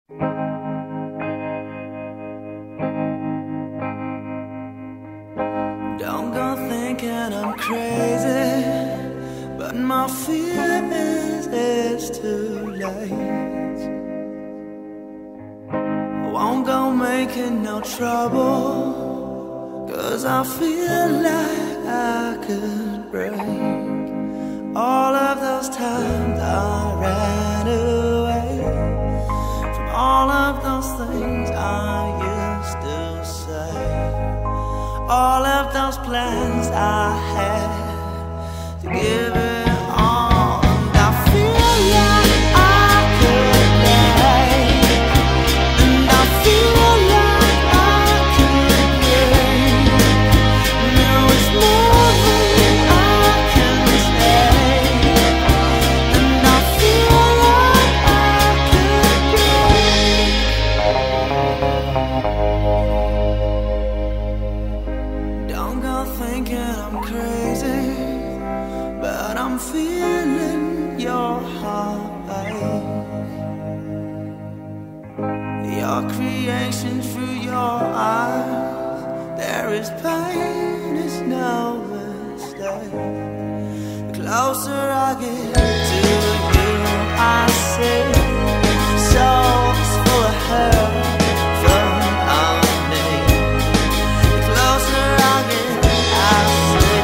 Don't go thinking I'm crazy, but my fear is it's too late. I won't go making no trouble, 'cause I feel like I could break all of those times I ran away from all of those things I used to say, all of those plans I had to give it all. And I feel like I could break, and I feel like I could break. Now it's more than I can say, and I feel like I could break. Don't go thinking I'm crazy, but I'm feeling your heartache. Your creation through your eyes, there is pain, it's no mistake. The closer I get to you, I see souls full of hurt from me. The closer I get, I see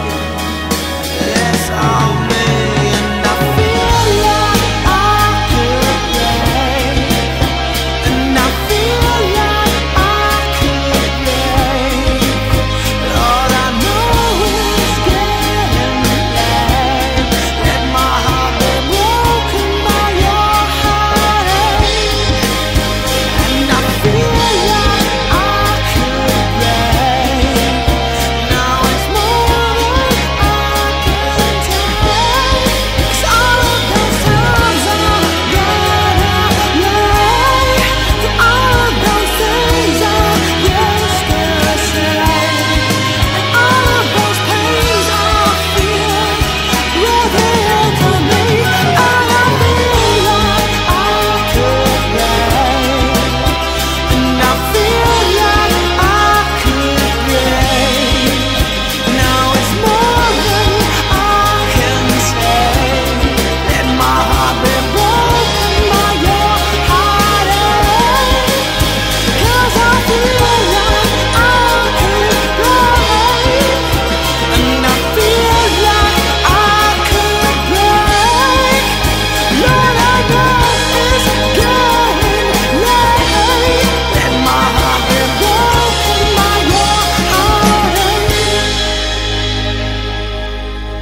it's all me. And I feel like I could break, and I feel like I could break. All I know is getting late. Let my heart be broken by your heartache. And I feel like I could break. Now it's more than I can take. 'Cause all of those times I ran away from all of those things I used to say, and all of those pains I feel revealed to me. And I feel like I could break, and I feel like I could break. Now it's more than I can say. Let my heart be broken by your heartache. 'Cause I feel like I could break, and I feel like I could break. Lord, I know it's getting late. Let my heart be broken by your heartache.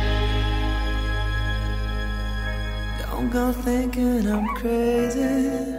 Don't go thinking I'm crazy,